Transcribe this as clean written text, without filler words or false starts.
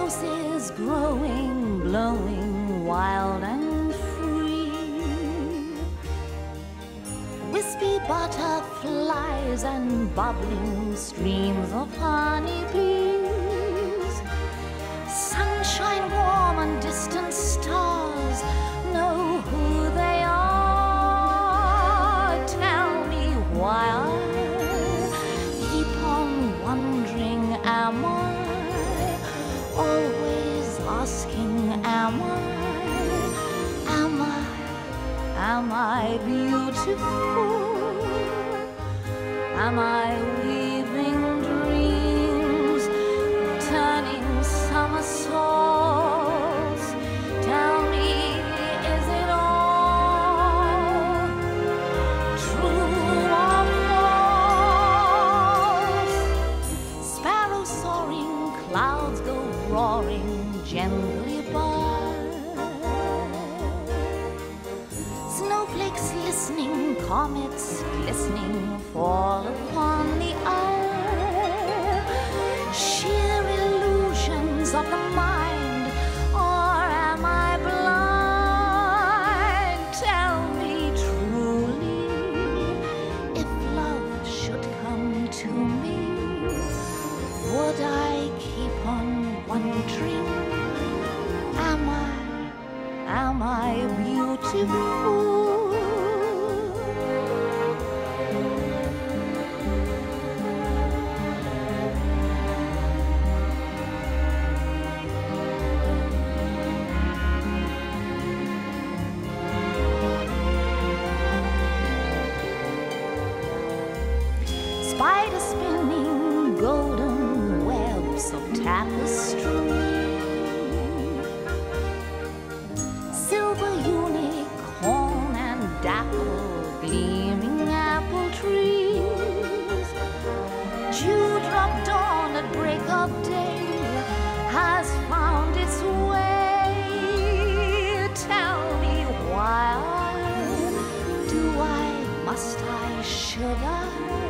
roses growing, blowing wild and free. Wispy butterflies and bubbling streams of honeybees. Sunshine warm and distant stars know who they are. Tell me why I keep on wondering, am I always asking, am I beautiful? Am I weaving dreams, turning somersaults? Tell me, is it all true or false? Sparrows soaring, clouds go roaring gently by. Snowflakes listening, comets glistening fall upon the eye. Sheer illusions of the mind, or am I blind? Tell me truly, if love should come to me, would I keep on wondering, am I beautiful? Spiders spinning golden webs of tapestry. Silver unicorn and dapple gleaming apple trees. Dewdrop dawn at break of day has found its way. Tell me why, do I, must I, should I